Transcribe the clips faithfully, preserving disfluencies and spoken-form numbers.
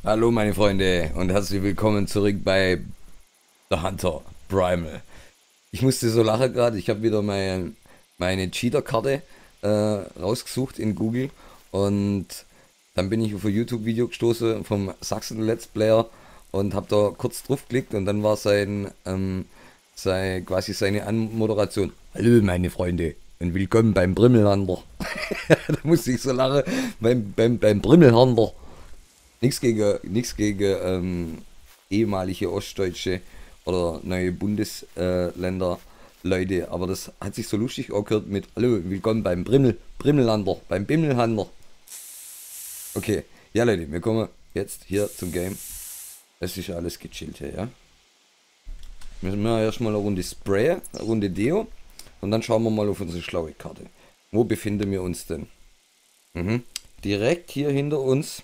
Hallo meine Freunde und herzlich willkommen zurück bei The Hunter Primal. Ich musste so lachen gerade, ich habe wieder mein, meine Cheater-Karte äh, rausgesucht in Google und dann bin ich auf ein YouTube-Video gestoßen vom Sachsen Let's Player und habe da kurz drauf geklickt und dann war sein, ähm, sein quasi seine Anmoderation. Hallo meine Freunde und willkommen beim Brimmelhander. Da musste ich so lachen beim, beim, beim Brimmelhander. Nichts gegen, nichts gegen ähm, ehemalige Ostdeutsche oder neue Bundesländer Leute, aber das hat sich so lustig angehört mit Hallo, willkommen beim Brimmel, Brimmellander, beim Bimmelhander. Okay, ja Leute, wir kommen jetzt hier zum Game. Es ist alles gechillt hier, ja. Müssen wir erstmal eine Runde Spray, eine Runde Deo und dann schauen wir mal auf unsere schlaue Karte. Wo befinden wir uns denn? Mhm. Direkt hier hinter uns.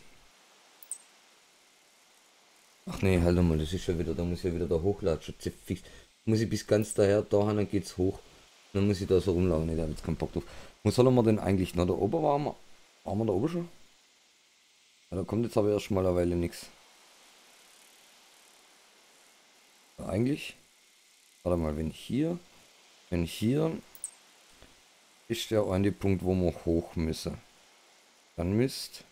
Ach nee, halt mal, das ist ja wieder, da muss ich ja wieder da hochlatschen. Fix. Muss ich bis ganz daher, da dann geht's hoch. Dann muss ich da so rumlaufen, nee, da hab ich jetzt keinen Bock drauf. Wo sollen wir denn eigentlich noch? Da oben waren wir. Waren wir da oben schon? Ja, da kommt jetzt aber erst mal eine Weile nichts. Ja, eigentlich. Warte mal, wenn hier. Wenn hier ist der eine Punkt, wo wir hoch müssen. Dann müsst.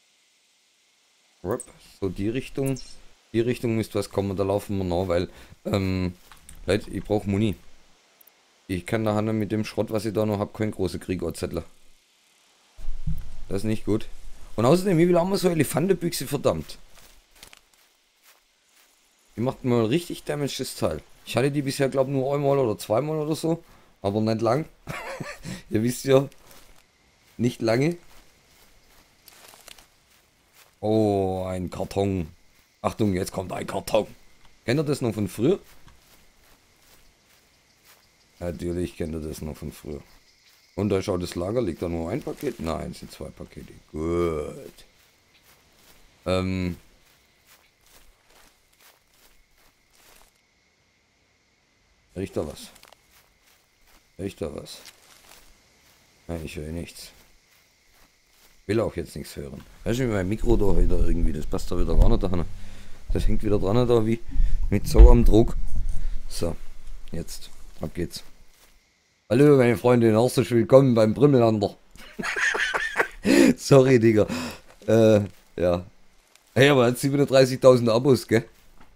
So die Richtung. Die Richtung müsste was kommen, da laufen wir noch, weil. Ähm, Leute, ich brauche Muni. Ich kann nachher mit dem Schrott, was ich da noch habe, keinen großen Krieg anzetteln. Das ist nicht gut. Und außerdem, wie will auch mal so Elefantenbüchse, verdammt. Die macht mal richtig Damage, das Teil. Ich hatte die bisher, glaube ich, nur einmal oder zweimal oder so. Aber nicht lang. Ihr wisst ja, nicht lange. Oh, ein Karton. Achtung, jetzt kommt ein Karton. Kennt ihr das noch von früher? Natürlich kennt ihr das noch von früher. Und da schaut das Lager, liegt da nur ein Paket? Nein, es sind zwei Pakete. Gut. Ähm. Riecht da was? Riecht da was? Nein, ich höre nichts. Will auch jetzt nichts hören. Weißt du, mit meinem Mikro da wieder irgendwie, das passt da wieder ran da. Das hängt wieder dran da, wie mit so am Druck. So, jetzt, ab geht's. Hallo meine Freunde, herzlich willkommen beim Brimmelhander. Sorry, Digga. Äh, ja. Hey, aber hat siebenunddreißigtausend Abos, gell?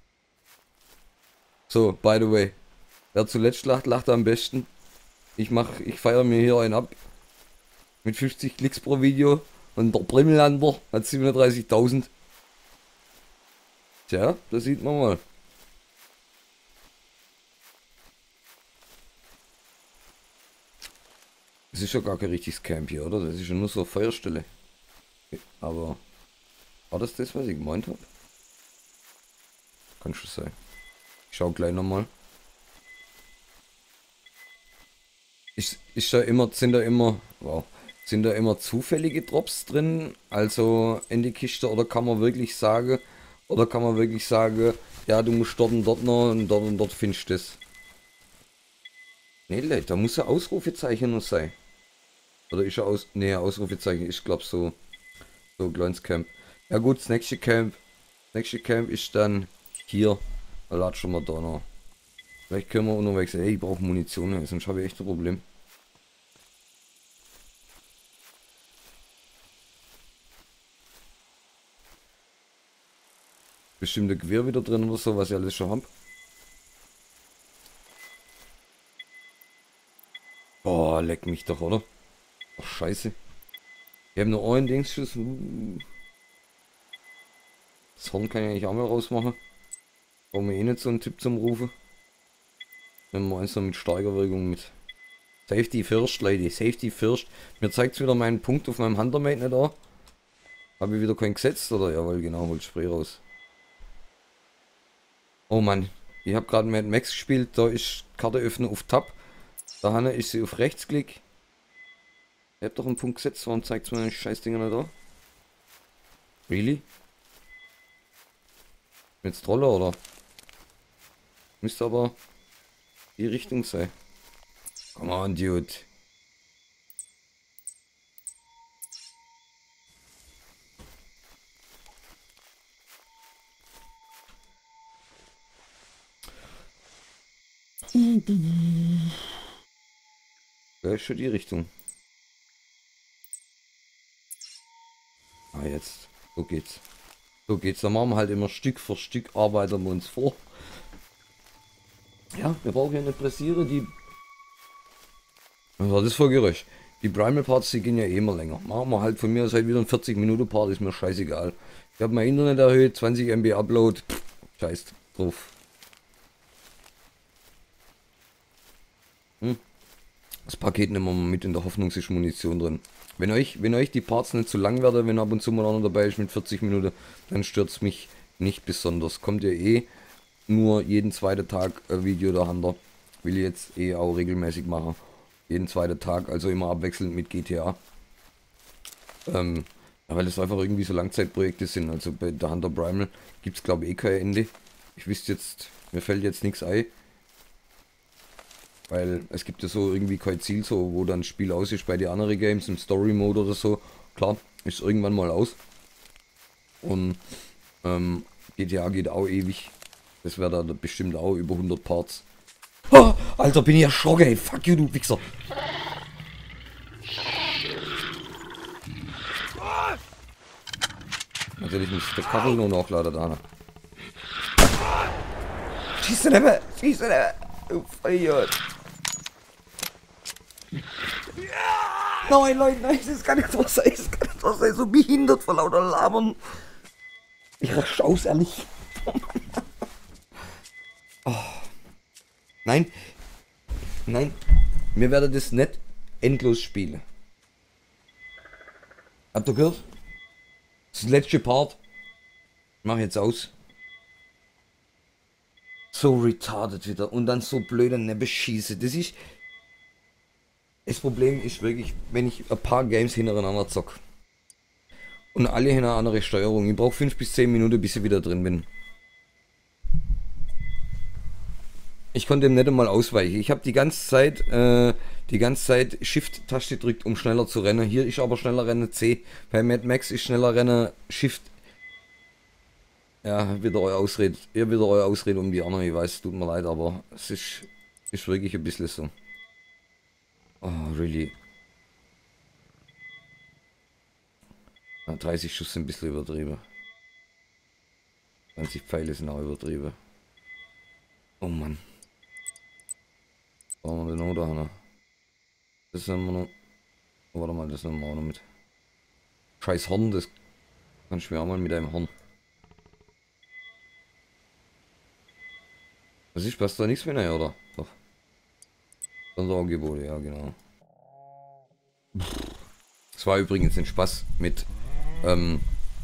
So, by the way. Wer zuletzt lacht, lacht am besten. Ich mach, ich feiere mir hier einen ab. Mit fünfzig Klicks pro Video. Und der Brimmelhander hat siebenunddreißigtausend. Tja, das sieht man mal. Das ist ja gar kein richtiges Camp hier, oder? Das ist ja nur so eine Feuerstelle. Aber war das das, was ich gemeint habe? Kann schon sein. Ich schau gleich nochmal. Ist, ist da immer, sind da immer, wow, sind da immer zufällige Drops drin? Also in die Kiste, oder kann man wirklich sagen, oder kann man wirklich sagen, ja, du musst dort und dort noch und dort und dort findest du das? Nee, Leute, da muss ein Ausrufezeichen noch sein. Oder ist er aus. Nee, Ausrufezeichen ist, glaub so. So ein kleines Camp. Ja gut, das nächste Camp. Das nächste Camp ist dann hier. Da latschen wir da noch. Vielleicht können wir unterwegs. Ey, ich brauche Munition, sonst habe ich echt ein Problem. Bestimmt ein Gewehr wieder drin oder so, was ich alles schon hab. Boah, leck mich doch, oder? Ach, scheiße. Wir haben nur einen Dingsschuss. Das Horn kann ich eigentlich auch mal rausmachen. Brauchen wir eh nicht so einen Tipp zum Rufen. Wenn wir eins noch mit Steigerwirkung mit. Safety first, Leute. Safety first. Mir zeigt es wieder meinen Punkt auf meinem Huntermate nicht da. Habe ich wieder keinen gesetzt, oder? Jawohl, genau, holt Spray raus. Oh Mann. Ich habe gerade Mad Max gespielt. Da ist Karte öffnen auf Tab. Da Hanne ist sie auf Rechtsklick. Ihr habt doch einen Punkt gesetzt. Warum zeigt es mir den Scheißdinger nicht da? Really? Jetzt Troller, oder? Müsste aber die Richtung sein. Come on, Dude. Ja, ist schon die Richtung. Ah, jetzt. So geht's. So geht's. Da machen wir halt immer Stück für Stück, arbeiten wir uns vor. Ja, wir brauchen ja nicht pressieren, die... Was war das für ein Geräusch? Die Primal Parts, die gehen ja eh immer länger. Machen wir halt von mir aus halt wieder ein vierzig Minuten Part, ist mir scheißegal. Ich habe mein Internet erhöht, zwanzig Megabyte Upload, pff, scheiß drauf. Hm. Das Paket nehmen wir mal mit, in der Hoffnung, es ist Munition drin. Wenn euch, wenn euch die Parts nicht zu lang werden, wenn ab und zu mal einer dabei ist mit vierzig Minuten, dann stört es mich nicht besonders. Kommt ja eh nur jeden zweiten Tag ein Video dahinter. Will ich jetzt eh auch regelmäßig machen. Jeden zweiten Tag, also immer abwechselnd mit G T A. Ähm, ja, weil das einfach irgendwie so Langzeitprojekte sind. Also bei der Hunter Primal gibt es glaube ich eh kein Ende. Ich wüsste jetzt, mir fällt jetzt nichts ein. Weil es gibt ja so irgendwie kein Ziel, so wo dann das Spiel aus ist bei den anderen Games im Story Mode oder so. Klar, ist irgendwann mal aus. Und ähm, G T A geht auch ewig. Das wäre da bestimmt auch über hundert Parts. Oh, Alter, bin ich erschrocken, ey. Fuck you, du Wichser. Natürlich muss der Kachel nur nachladen da. Schieß den Nebbe! Schieß den Nebbe! Du Feiert! Nein, Leute, nein, das kann nicht wahr sein. Das kann nicht wahr sein. So behindert vor lauter Labern. Ich rasch aus, ehrlich. Oh. Nein. Nein. Wir werden das nicht endlos spielen. Habt ihr gehört? Das letzte Part. Mach jetzt aus. So retarded wieder. Und dann so blöde Nebbe schieße. Das ist... Das Problem ist wirklich, wenn ich ein paar Games hintereinander zock. Und alle haben eine andere Steuerung. Ich brauche fünf bis zehn Minuten, bis ich wieder drin bin. Ich konnte dem nicht einmal ausweichen. Ich habe die ganze Zeit äh, die ganze Zeit Shift-Taste gedrückt, um schneller zu rennen. Hier ist aber schneller Rennen C. Bei Mad Max ist schneller Rennen Shift. Ja, wieder eure Ausrede. Ihr wieder eure Ausrede um die anderen. Ich weiß, tut mir leid, aber es ist, ist wirklich ein bisschen so. Oh, really. Ja, dreißig Schuss sind ein bisschen übertrieben. zwanzig Pfeile sind auch übertrieben. Oh Mann. Was haben wir denn noch da, Hanna? Das nehmen wir noch. Oh, warte mal, das nehmen wir auch noch mit. Scheiß Horn, das kannst du mir auch mal mit einem Horn. Was ist, passt da nichts mehr, ne, oder? Doch. Sonderangebote, ja, genau. Das war übrigens ein Spaß mit, ähm,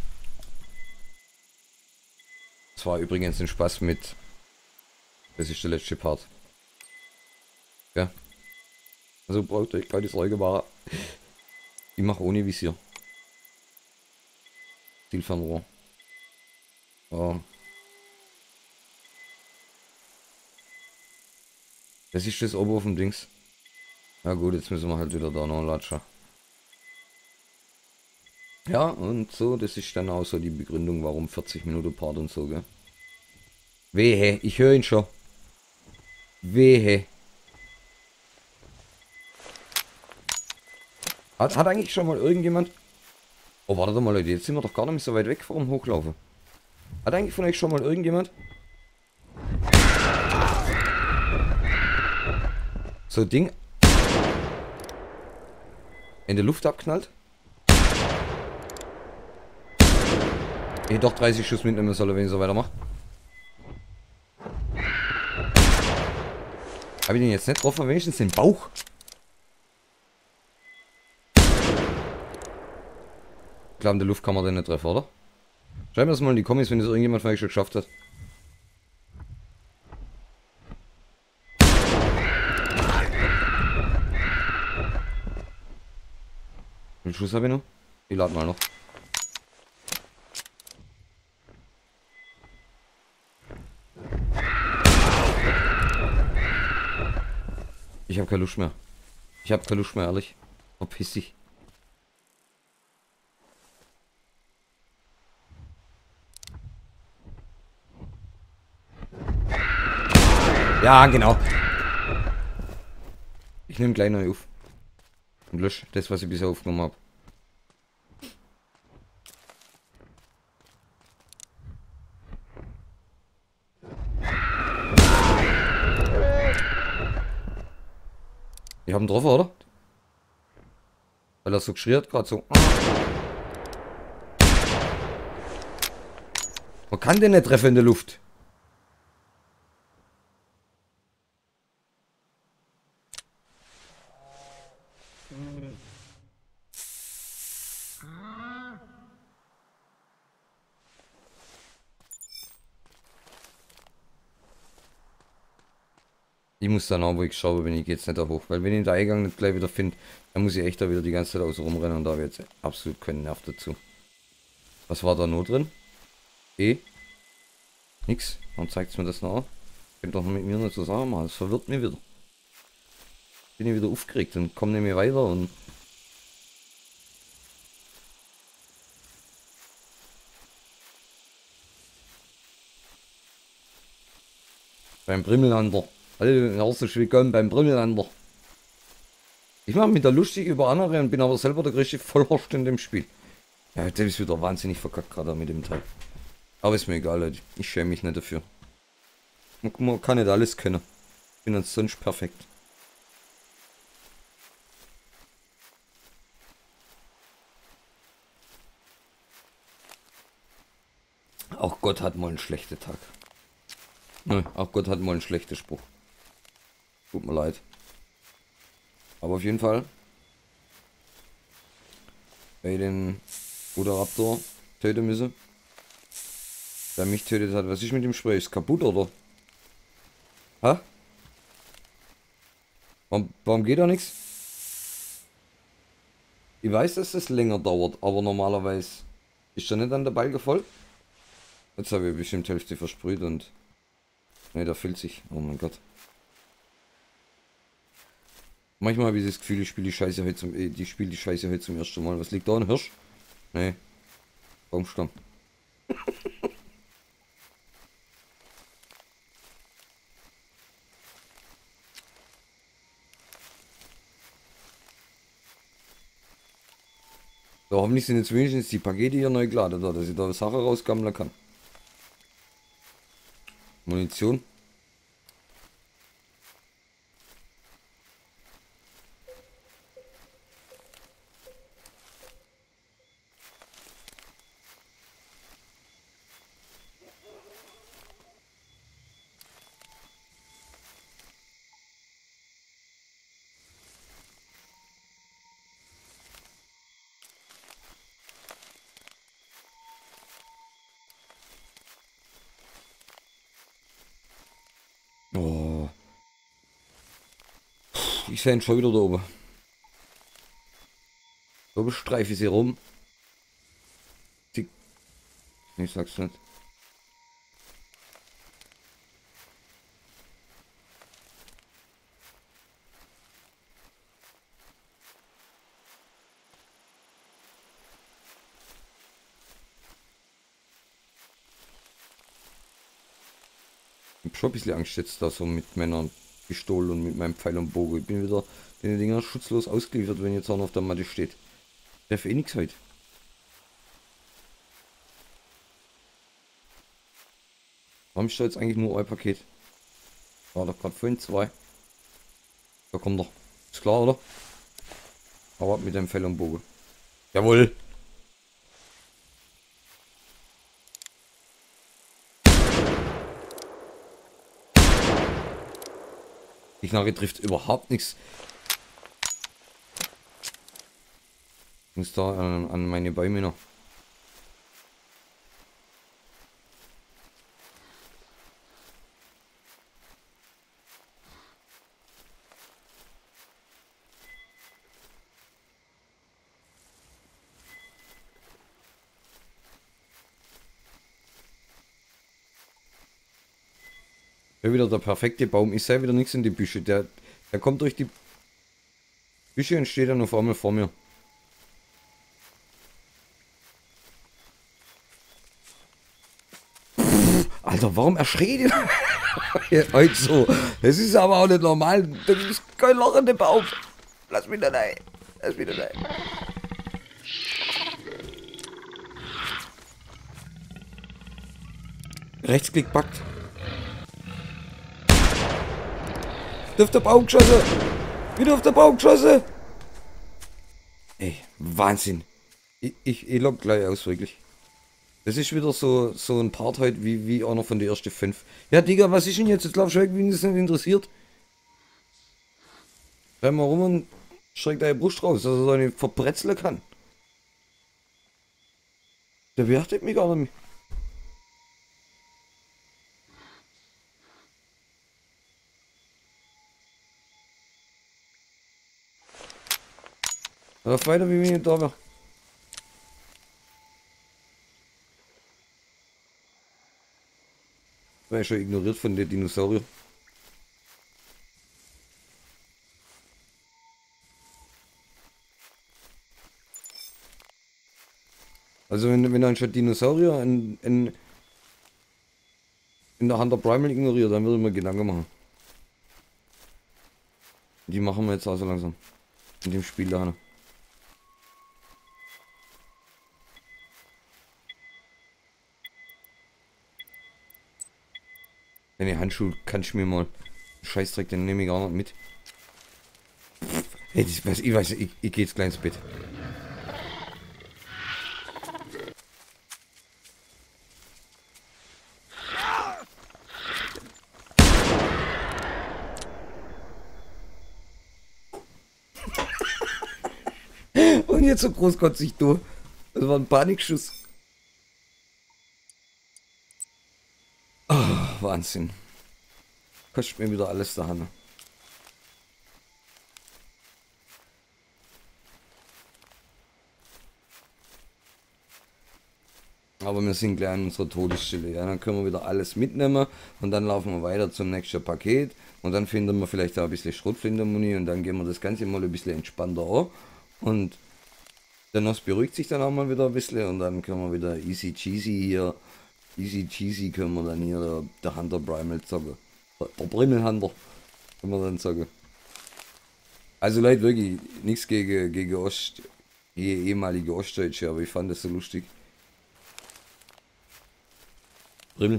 das war übrigens ein Spaß mit, das ist der letzte Part. Ja. Also braucht euch keine Sorge machen. Ich mache ohne Visier. Zielfernrohr. Ja. Das ist das oben auf dem Dings. Ja gut, jetzt müssen wir halt wieder da noch latschen. Ja, und so, das ist dann auch so die Begründung, warum vierzig Minuten Part und so, gell. Wehe, ich höre ihn schon. Wehe. Hat, hat eigentlich schon mal irgendjemand... Oh, warte mal, Leute, jetzt sind wir doch gar nicht mehr so weit weg vom Hochlaufen. Hat eigentlich von euch schon mal irgendjemand... so ein Ding... in der Luft abknallt? Ich hätte doch dreißig Schuss mitnehmen sollen, wenn ich so weitermache. Habe ich den jetzt nicht getroffen? Wenigstens den Bauch? Ich glaube, in der Luft kann man den nicht treffen, oder? Schreibt mir das mal in die Kommis, wenn das irgendjemand von euch schon geschafft hat. Wie viel Schuss habe ich noch? Ich lade mal noch. Ich habe keine Lust mehr. Ich habe keine Lust mehr, ehrlich. Verpiss dich. Ja, genau. Ich nehme gleich neu auf. Und lösche das, was ich bisher aufgenommen habe. Ich habe ihn getroffen, oder? Weil er so geschrien hat, gerade so. Man kann den nicht treffen in der Luft. Ich muss dann auch, wo ich schaue, wenn ich jetzt nicht da hoch. Weil wenn ich den Eingang nicht gleich wieder finde, dann muss ich echt da wieder die ganze Zeit außen rumrennen und da habe ich jetzt absolut keinen Nerv dazu. Was war da nur drin? E? Nix. Warum zeigt es mir das noch? Könnt doch mit mir nicht so sagen, mal. Das verwirrt mich wieder. Bin ich wieder aufgeregt und komme nicht mehr weiter und. Beim Brimmelander. Hallo, herzlich willkommen beim Brimmelander. Ich mache mich da lustig über andere und bin aber selber der größte Vollhorst in dem Spiel. Ja, der ist wieder wahnsinnig verkackt gerade mit dem Teil. Aber ist mir egal, Leute. Ich schäme mich nicht dafür. Man, man kann nicht alles können. Ich bin dann sonst perfekt. Auch Gott hat mal einen schlechten Tag. Nein, auch Gott hat mal einen schlechten Spruch. Tut mir leid. Aber auf jeden Fall. Bei den Raptor töten müssen. Der mich tötet hat. Was ist mit dem Spray? Ist kaputt oder? Hä? Warum, warum geht da nichts? Ich weiß, dass das länger dauert, aber normalerweise ist da nicht an der Balge voll. Jetzt habe ich bestimmt Hälfte versprüht und. Ne, da füllt sich. Oh mein Gott. Manchmal habe ich das Gefühl, ich spiele die Scheiße heute zum. Äh, die spiele die Scheiße heute zum ersten Mal. Was liegt da? Ein Hirsch? Ne. Baumstamm. So, hoffentlich sind jetzt wenigstens die Pakete hier neu geladen, da, dass ich da Sache rausgammeln kann. Munition. Oh. Ich sehe ihn schon wieder da oben. Da oben streife ich sie rum. Tick. Ich sag's nicht. Ich hab schon ein bisschen Angst jetzt da so mit meiner Pistole und mit meinem Pfeil und Bogen. Ich bin wieder den Dinger schutzlos ausgeliefert, wenn jetzt auch noch auf der Matte steht. Ich treffe eh nichts heute. Warum ist da jetzt eigentlich nur ein Paket? War doch gerade vorhin zwei. Da kommt doch. Ist klar, oder? Aber mit dem Pfeil und Bogen. Jawohl! Die Knarre trifft überhaupt nichts. Ich muss da an, an meine Bäume noch. Ja, wieder der perfekte Baum. Ich sehe wieder nichts in die Büsche. Der, der kommt durch die Büsche und steht dann auf einmal vor mir. Pff, Alter, warum erschreit ihr? Ja, heute so. Das ist aber auch nicht normal. Das ist kein Loch in den Bauch. Lass mich da rein. Lass mich da rein. Rechtsklick packt. Auf der Baum geschossen. Wieder auf der Baum geschossen. Ey, Wahnsinn. Ich, ich, ich log gleich aus, wirklich. Das ist wieder so, so ein Part heute wie, wie einer von den ersten fünf. Ja, Digga, was ist denn jetzt? Jetzt laufst du weg, wie das nicht interessiert. Renn mal rum und streck deine Brust raus, dass er seine verbretzeln kann. Der beachtet mich gar nicht mehr. Er läuft weiter, wie wenn ich nicht da wäre. War ich schon ignoriert von den Dinosauriern. Also wenn, wenn dann schon Dinosaurier in, in, in der Hunter Primal ignoriert, dann würde ich mir Gedanken machen. Die machen wir jetzt also langsam. In dem Spiel da. Deine Handschuhe kannst du mir mal. Scheißdreck, den nehme ich gar nicht mit. Hey, das, was, ich weiß, ich, ich geh jetzt gleich ins Bett. Und jetzt so großkotzig du. Das war ein Panikschuss. Oh, Wahnsinn. Kostet mir wieder alles da, Hanna. Aber wir sind gleich an unserer Todesstelle. Ja, dann können wir wieder alles mitnehmen und dann laufen wir weiter zum nächsten Paket und dann finden wir vielleicht auch ein bisschen Schrotflintermuni und dann gehen wir das Ganze mal ein bisschen entspannter an und der Nos beruhigt sich dann auch mal wieder ein bisschen und dann können wir wieder easy cheesy hier, easy cheesy können wir dann hier der, der Hunter Primal zocken. Der, der Primal Hunter, können wir dann sagen. Also Leute, wirklich nichts gegen, gegen Ost, gegen ehemalige Ostdeutsche, aber ich fand das so lustig. Rimmel.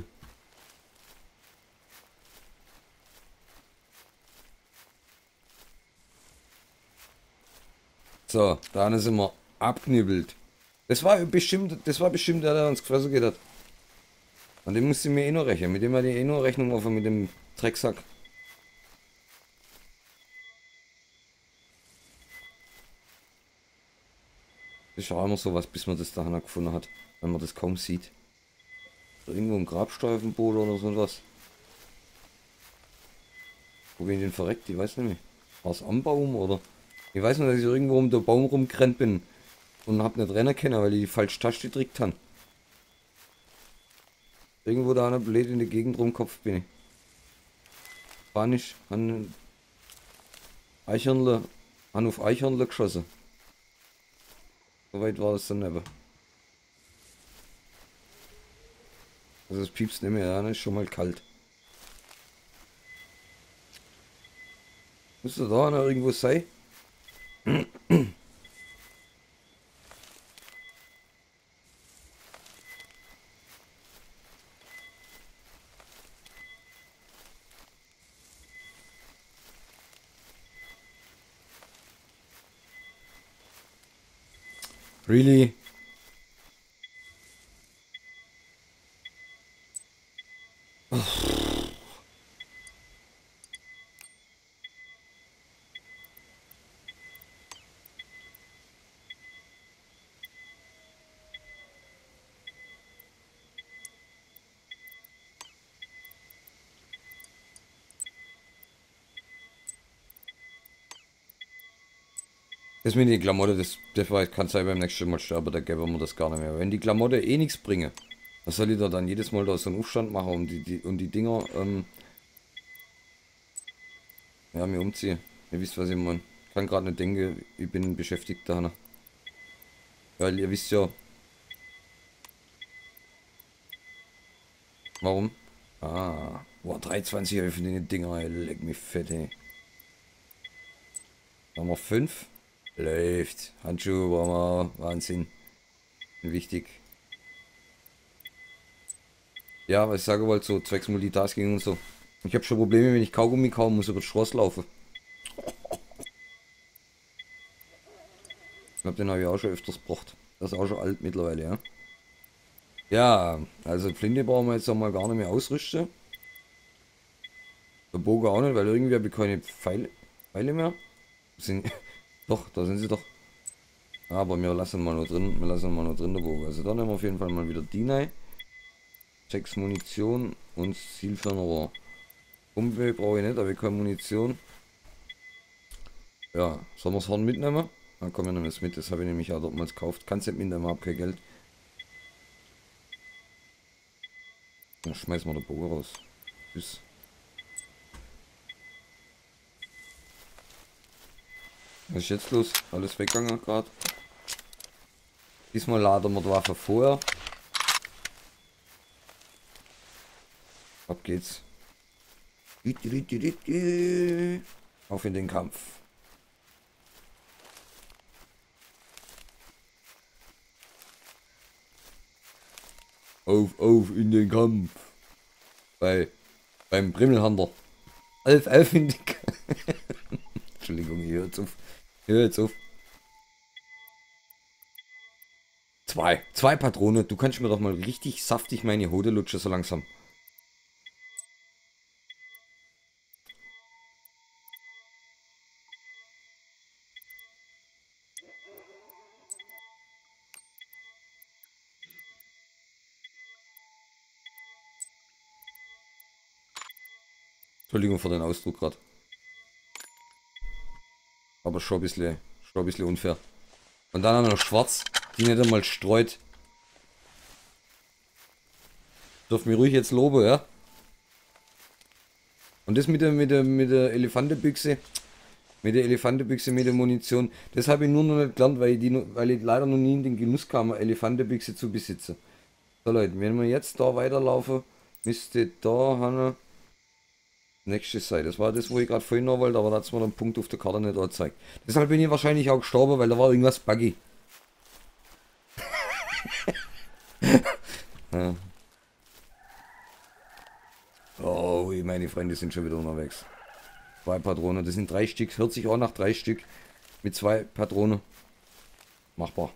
So, da sind wir abknibbelt. Das war bestimmt, das war bestimmt der, der uns gefressen geht hat. Und den musste ich mir eh noch rechnen. Mit dem war die eh noch Rechnung offen, mit dem Drecksack. Das ist auch immer so was, bis man das da gefunden hat. Wenn man das kaum sieht. Irgendwo ein Grabstein auf dem Boden oder so was. Wo bin ich denn verreckt? Ich weiß nicht mehr. War es am Baum oder? Ich weiß nur, dass ich irgendwo um den Baum rumgerannt bin. Und hab nicht rennen können, weil ich die falsche Taste gedrückt habe. Irgendwo da einer blöd in der Gegend rumkopf bin ich. Spanisch, an Eichhörnle, an auf Eichhörnle geschossen. Soweit war es dann aber. Also das piepst nicht mehr, ja, ist schon mal kalt. Müsste da noch irgendwo sein? Really? Das mit den Klamotten, das, das war, kann sein beim nächsten Mal sterben, da gäbe mir das gar nicht mehr. Wenn die Klamotten eh nichts bringen, was soll ich da dann jedes Mal da so einen Aufstand machen und die, die, und die Dinger, ähm, ja, mir umziehen. Ihr wisst, was ich meine. Ich kann gerade nicht denken, ich bin beschäftigt da. Weil ihr wisst ja. Warum? Ah, Boah, dreihundertzwanzig Euro für die Dinger, ey. Leck mich fett, ey. Haben wir fünf? Läuft. Handschuhe waren wir. Wahnsinn. Wichtig. Ja, was ich sagen wollte, so zwecks Multitasking und so. Ich habe schon Probleme, wenn ich Kaugummi kaum muss über das Schloss laufen. Ich glaube, den habe ich auch schon öfters gebracht. Das ist auch schon alt mittlerweile, ja. Ja, also Flinte brauchen wir jetzt mal gar nicht mehr ausrüsten. Der Bogen auch nicht, weil irgendwie habe ich keine Pfeile, Pfeile mehr. Sind, doch, da sind sie doch. Aber wir lassen mal nur drin, wir lassen mal nur drin der Bogen. Also dann nehmen wir auf jeden Fall mal wieder die rein. Sechs Munition und Zielfernrohr. Pumpe brauche ich nicht, aber ich keine Munition. Ja, sollen wir das Horn mitnehmen? Dann kommen wir nehmen es mit, das habe ich nämlich auch damals gekauft. Kannst nicht mitnehmen, habe kein Geld. Dann schmeißen wir den Bogen raus. Tschüss. Was ist jetzt los? Alles weggegangen gerade. Diesmal laden wir die Waffe vorher. Ab geht's. Auf in den Kampf. Auf, auf in den Kampf. Bei, beim Brimmelhunter. Auf, auf in den Kampf. Entschuldigung, ich höre jetzt auf. Ich höre jetzt auf. Zwei. Zwei Patronen. Du kannst mir doch mal richtig saftig meine Hode lutschen so langsam. Entschuldigung für den Ausdruck gerade. Aber schon ein bisschen, schon ein bisschen unfair. Und dann noch schwarz, die nicht einmal streut. Darf mich ruhig jetzt loben, ja? Und das mit der, mit der, mit der Elefantenbüchse, mit der Elefantenbüchse, mit der Munition, das habe ich nur noch nicht gelernt, weil ich, die, weil ich leider noch nie in den Genuss kam, eine Elefantenbüchse zu besitzen. So Leute, wenn wir jetzt da weiterlaufen, müsste da Hanna nächstes sein. Das war das, wo ich gerade vorhin noch wollte, aber da hat es mir den Punkt auf der Karte nicht angezeigt. Deshalb bin ich wahrscheinlich auch gestorben, weil da war irgendwas buggy. Ja. Oh, meine Freunde sind schon wieder unterwegs. Zwei Patronen, das sind drei Stück, hört sich auch nach drei Stück. Mit zwei Patronen. Machbar.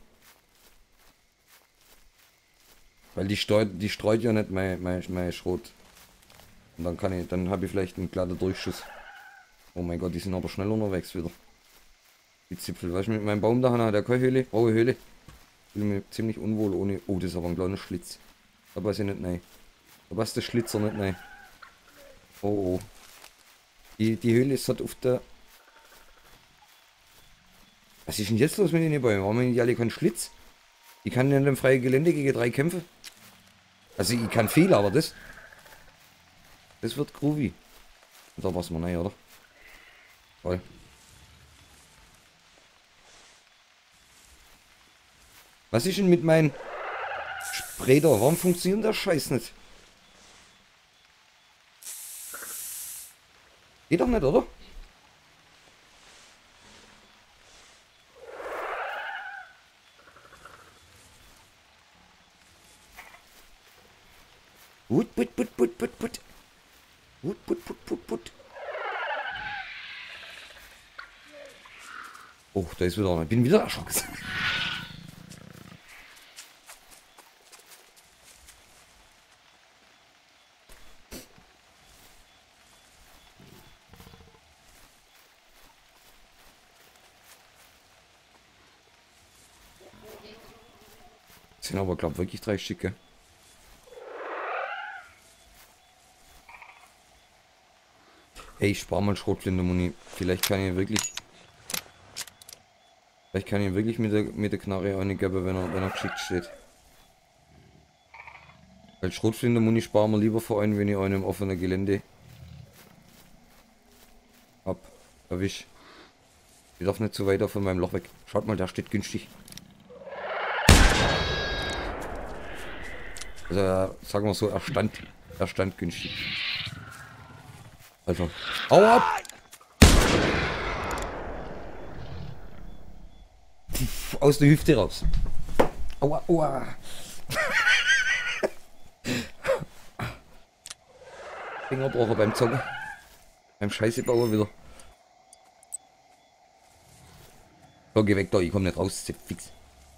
Weil die, streut, die streut ja nicht mein, mein, mein Schrot. Und dann kann ich, dann habe ich vielleicht einen glatten Durchschuss. Oh mein Gott, die sind aber schnell unterwegs wieder. Die Zipfel, weißt du, mit meinem Baum da hat er keine Höhle, raue Höhle. Ich fühle mich ziemlich unwohl ohne. Oh, das ist aber ein kleiner Schlitz. Da weiß ich nicht nein. Da passt der Schlitzer nicht nein. Oh oh. Die, die Höhle ist halt auf der. Was ist denn jetzt los mit den Bäumen? Warum haben die alle keinen Schlitz? Ich kann in dem freien Gelände gegen drei kämpfen. Also ich kann viel, aber das. Das wird groovy. Da passen wir rein, oder? Toll. Was ist denn mit meinem Spray da? Warum funktioniert der Scheiß nicht? Geht doch nicht, oder? Put, put, put, put, put, put. Put, put, put, put, put. Oh, da ist wieder einer. Ich bin wieder erschrocken. Das sind aber, glaube ich, wirklich drei Stücke. Hey, ich spare mal Schrotflinte-Muni. Vielleicht kann ich wirklich... Vielleicht kann ich wirklich mit der, mit der Knarre auch nicht geben, wenn er, wenn er geschickt steht. Weil Schrotflinte-Muni sparen wir lieber vor allem, wenn ich einen im offenen Gelände hab. Erwisch. Ich darf nicht zu weit von meinem Loch weg. Schaut mal, da steht günstig. Also, sagen wir so, er stand, er stand günstig. Alter. Hau ab! Pff, aus der Hüfte raus. Aua, aua. Fingerbrocher beim Zocken. Beim Scheißebauer wieder. So, geh weg da, ich komm nicht raus, ist fix.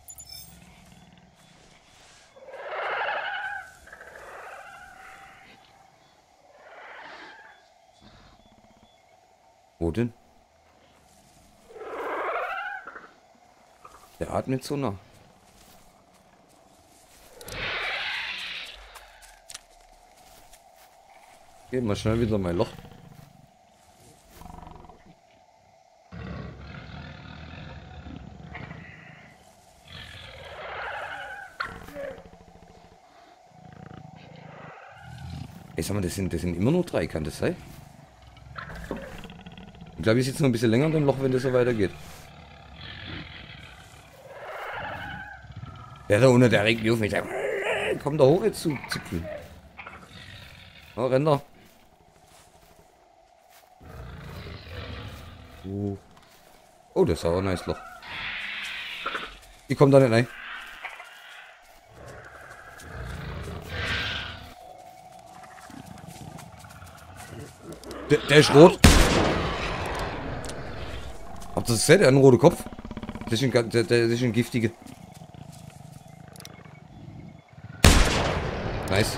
Wo denn? Der atmet so nah. Geh mal schnell wieder mein Loch. Ey, sag mal, das sind, das sind immer nur drei, kann das sein? Ich glaube, ich sitze noch ein bisschen länger in dem Loch, wenn das so weitergeht. Der da unten, der regt mich auf mich. Komm da hoch jetzt zu zipfeln. Oh, renn da. Oh. Oh, das ist aber ein nice Loch. Ich komm da nicht rein. Der, der ist rot. Habt ihr das gesehen? Der hat einen roten Kopf. Das ist ein, der, der ist ein giftiger. Nice.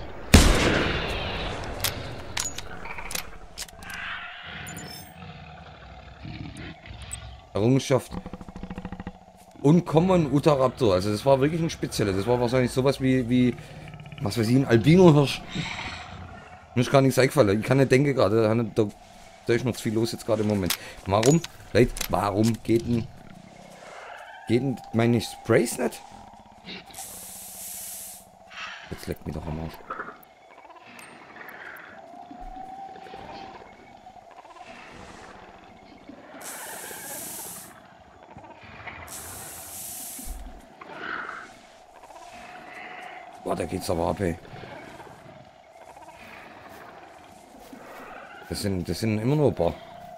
Errungenschaft. Uncommon Utahraptor. Also das war wirklich ein spezieller. Das war wahrscheinlich sowas wie, wie was weiß ich, ein Albino-Hirsch. Mir ist gar nichts eingefallen. Ich kann nicht denken gerade. Da, da, da ist noch zu viel los jetzt gerade im Moment. Warum? Leute, warum geht denn, geht denn meine Sprays nicht? Jetzt leckt mich doch am Arsch. Boah, da geht's aber ab, ey. Das sind, das sind immer nur ein paar.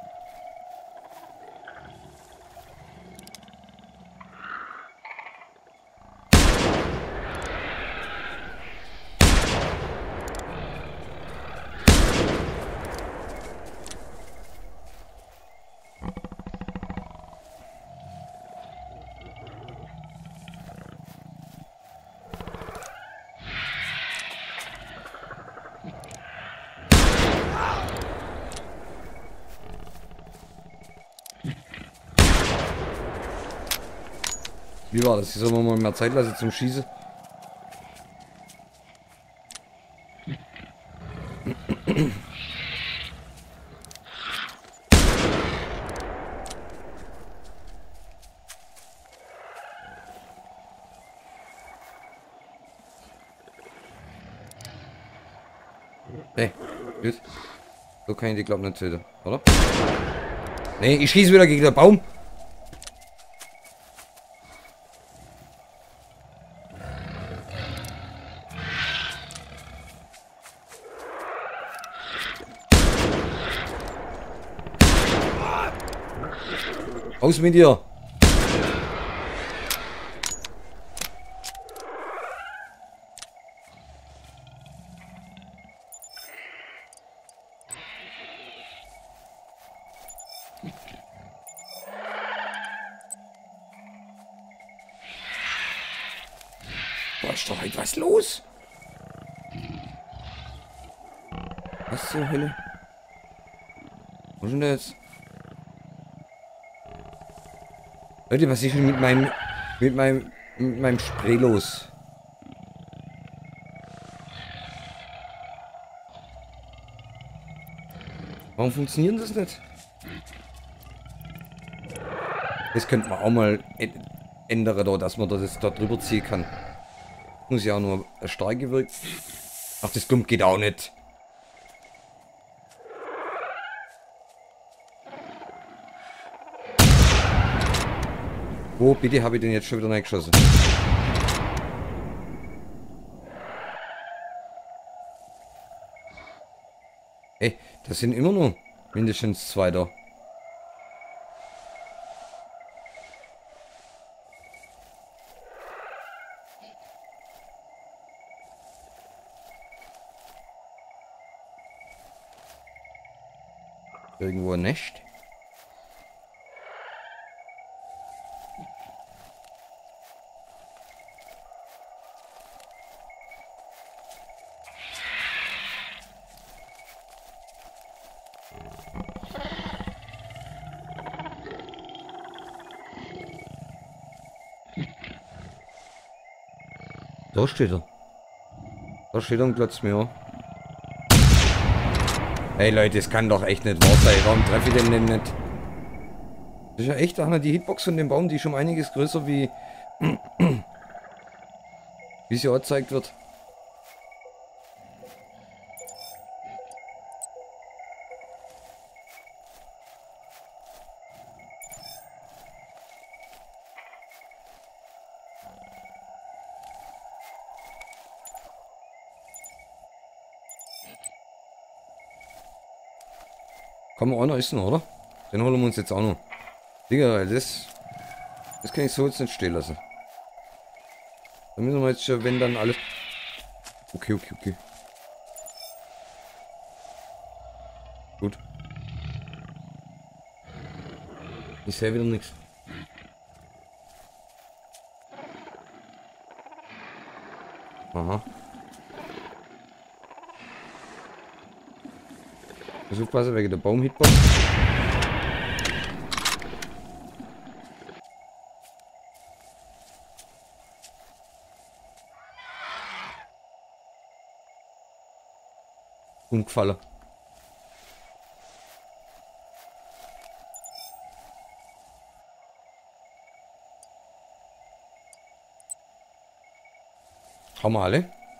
Wie war das? Sollen wir mal mehr Zeit lassen zum Schießen? Hey, gut. So kann ich die glaube nicht töten, oder? Nee, ich schieße wieder gegen den Baum. Aus mit dir! Boah, ist doch heute was los? Was zur Hölle? Was ist denn das? Leute, was ist denn mit meinem, mit meinem, mit meinem Spray los? Warum funktioniert das nicht? Das könnte man auch mal ändern, da, dass man das da drüber ziehen kann. Muss ja auch nur stark gewirkt. Ach, das Klump geht auch nicht. Wo bitte habe ich den jetzt schon wieder reingeschossen? Ey, das sind immer nur mindestens zwei da. Irgendwo ein Nest. Da steht er. Da steht er und glotzt mir an. Hey Leute, das kann doch echt nicht wahr sein. Warum treffe ich den denn nicht? Das ist ja echt einer, die Hitbox von dem Baum, die ist schon einiges größer wie... wie sie angezeigt wird. Kann man auch noch essen, oder? Den holen wir uns jetzt auch noch. Digga, das... Das kann ich so jetzt nicht stehen lassen. Da müssen wir jetzt schon, wenn dann alles... Okay, okay, okay. Gut. Ich sehe wieder nichts. Aha. Muss aufpassen wegen der Baum-Hitbox. Umgefallen. Haben wir alle?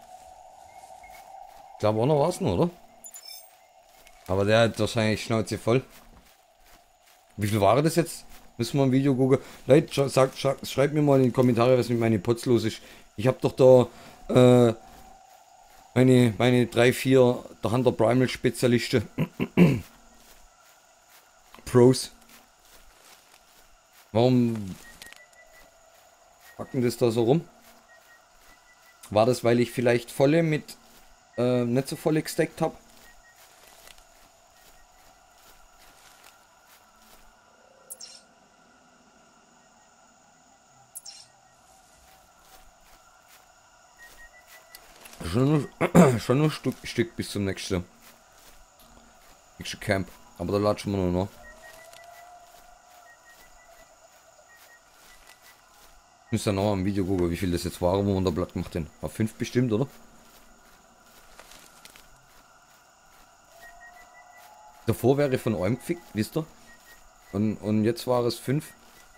Ich glaube auch noch was, oder? Aber der hat wahrscheinlich Schnauze voll. Wie viel war das jetzt? Müssen wir ein Video gucken. Leute, sagt, schreibt mir mal in die Kommentare, was mit meinen Pots los ist. Ich habe doch da äh, meine, meine drei, vier der Hunter Primal Spezialisten. Pros. Warum packen das da so rum? War das, weil ich vielleicht volle mit äh, nicht so volle gesteckt habe? Schon nur, schon nur ein Stück, Stück bis zum nächsten, nächsten Camp. Aber da latschen wir nur noch. Ich muss dann noch am Video gucken, wie viel das jetzt war, wo wir unter Blatt gemacht haben. War fünf bestimmt, oder? Davor wäre von einem gefickt, wisst ihr? Und, und jetzt war es fünf.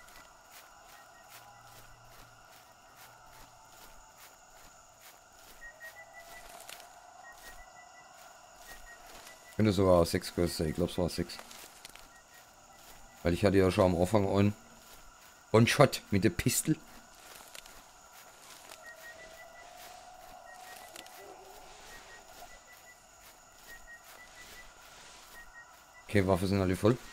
Könnte sogar sechs sein, ich glaube es war sechs. Weil ich hatte ja schon am Anfang einen One-Shot mit der Pistole. Okay, Waffen sind alle voll.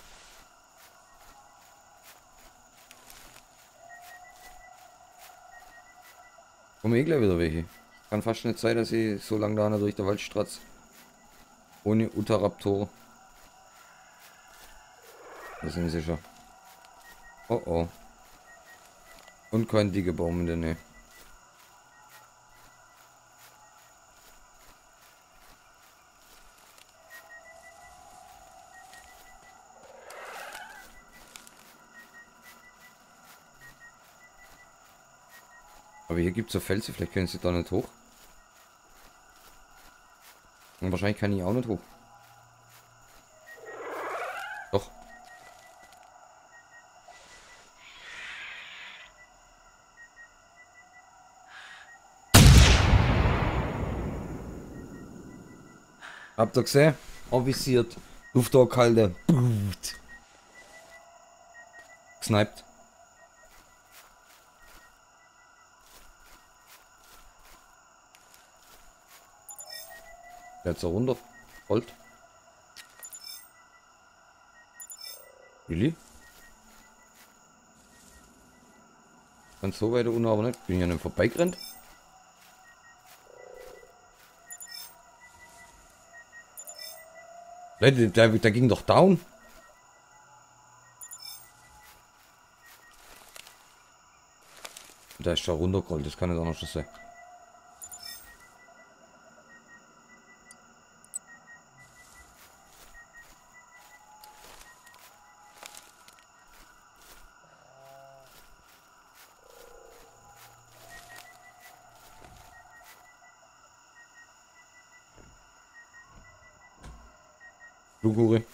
Kommen eh gleich wieder welche. Kann fast nicht sein, dass ich so lange da durch der Wald stratz. Ohne Utaraptor. Da sind sie schon. Oh oh. Und kein dicker Baum in der Nähe. Aber hier gibt es so Felsen, vielleicht können sie da nicht hoch. Und wahrscheinlich kann ich auch nicht hoch. Doch. Habt ihr gesehen? Avisiert. Luftdruckhalter. Gesniped. Jetzt so runter. Volt. Willi? Ganz so weit unten aber nicht. Bin ich an dem vorbeigerannt? Leute, der, der ging doch down. Da ist da runtergerollt, das kann jetzt auch noch sein. Flughure.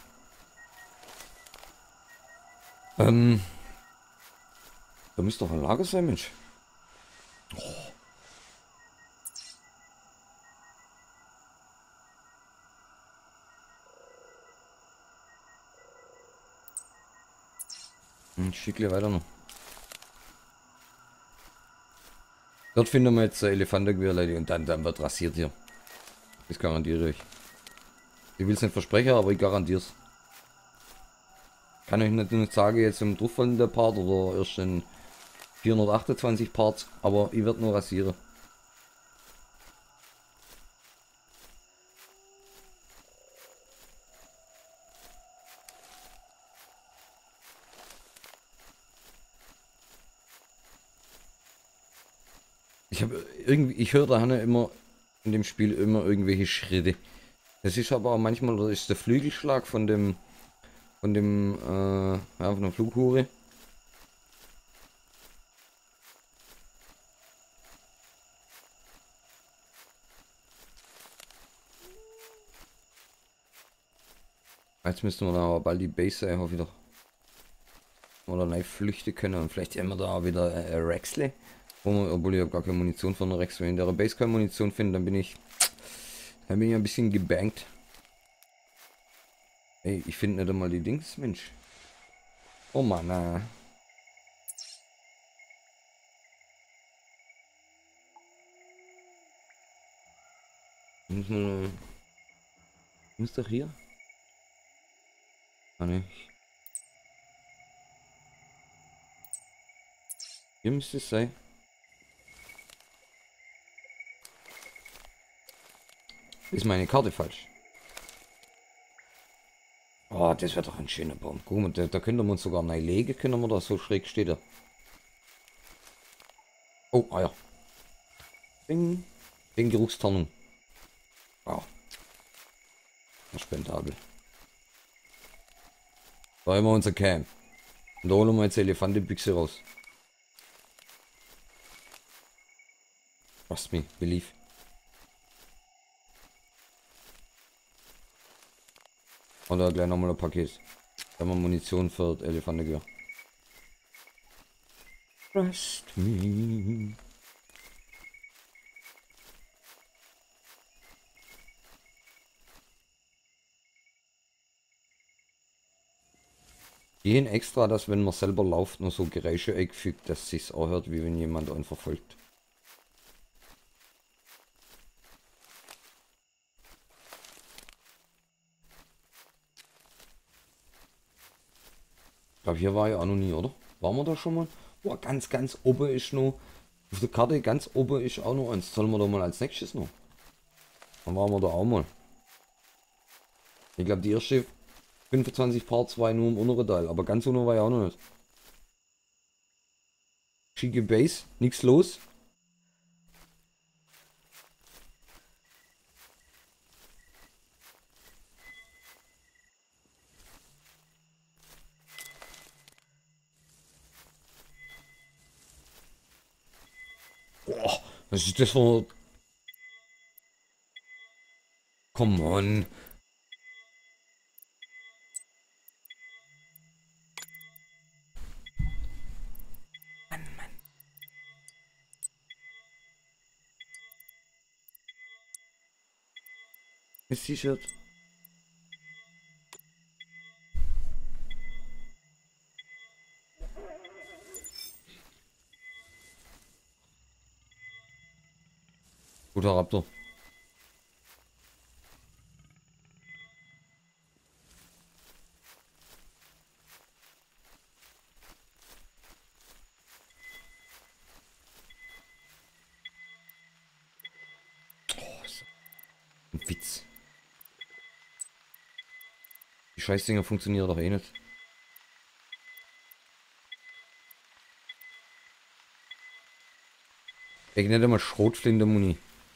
Ähm. Da müsste doch ein Lager sein, Mensch. Oh. Ein Stückchen weiter noch. Dort finden wir jetzt Elefantengewehr, Leute, und dann, dann wird rasiert hier. Das garantiere ich. Ich will es nicht versprechen, aber ich garantiere es. Kann euch nicht nur sagen, jetzt im drauffolgenden Part oder erst in vierhundertachtundzwanzig Parts, aber ich werde nur rasieren. Ich habe irgendwie, ich höre da immer in dem Spiel immer irgendwelche Schritte. Das ist aber auch manchmal, oder ist der Flügelschlag von dem, von dem, äh, ja, von der Flughure. Jetzt müssten wir da aber bald die Base einfach wieder oder neu flüchten können und vielleicht haben wir da auch wieder äh, Rexle. Wo man, obwohl ich habe gar keine Munition von der Rex. Wenn ich in der Base keine Munition finde, dann bin ich dann bin ich ein bisschen gebankt. Ey, ich finde nicht einmal die Dings, Mensch. Oh Mann, äh. Muss man. Muss doch hier? Ah ne. Hier müsste es sein. Ist meine Karte falsch? Oh, das wäre doch ein schöner Baum. Guck mal, da, da können wir uns sogar neu legen, können wir da, so schräg steht er. Oh, ah ja. Ding. Wegen Geruchstarnung. Wow. Spendabel. Da haben wir unser Camp. Und da holen wir jetzt die Elefantenbüchse raus. Trust me, believe. Und da gleich nochmal ein Paket. Da haben wir Munition für das Elefantengewehr. Trust me. Gehen extra, dass wenn man selber läuft, nur so Geräusche eingefügt, dass sich's auch hört, wie wenn jemand einen verfolgt. Ich glaube, hier war ja auch noch nie, oder? Waren wir da schon mal? Boah, ganz, ganz oben ist noch. Auf der Karte ganz oben ist auch noch eins. Sollen wir da mal als nächstes noch? Dann waren wir da auch mal. Ich glaube, die erste fünfundzwanzig Parts war nur im unteren Teil, aber ganz unten war ja auch noch nicht. Schicke Base, nichts los. Boah, was ist das für... Come on. Mann, Mann. Das T-Shirt. Guter Raptor. Ein Witz. Die Scheißdinger funktionieren doch eh nicht. Ich nicht einmal Schrotflinte Muni.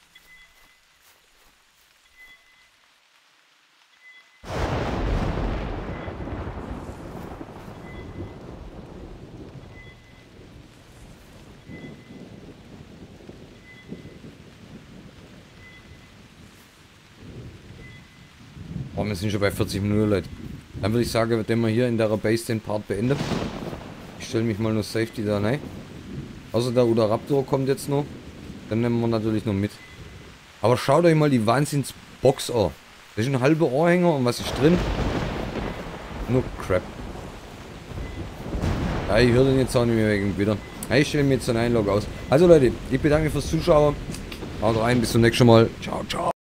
Oh, wir sind schon bei vierzig Minuten, Leute. Dann würde ich sagen, wenn wir hier in der Base den Part beenden. Ich stelle mich mal nur Safety da rein. Außer der Udoraptor kommt jetzt noch. Dann nehmen wir natürlich noch mit. Aber schaut euch mal die Wahnsinns-Box an. Da ist ein halber Ohrhänger und was ist drin? Nur Crap. Ja, ich höre den jetzt auch nicht mehr wegen wieder. Ja, ich stelle mir jetzt einen Einlog aus. Also Leute, ich bedanke mich fürs Zuschauen. Haut rein, bis zum nächsten Mal. Ciao, ciao.